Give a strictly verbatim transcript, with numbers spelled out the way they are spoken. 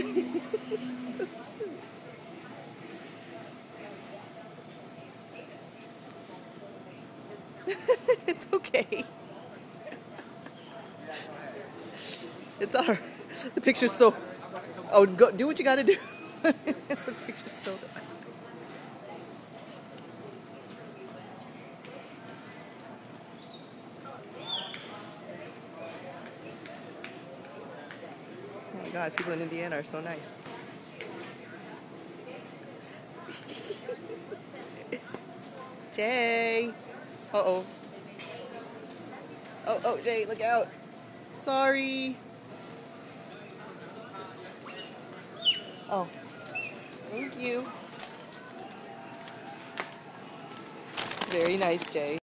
So cute. It's okay. It's alright. The picture's so... Oh, go do what you gotta do. The picture's so... Oh my God, people in Indiana are so nice. Jay! Uh-oh. Oh, oh, Jay, look out. Sorry. Oh, thank you. Very nice, Jay.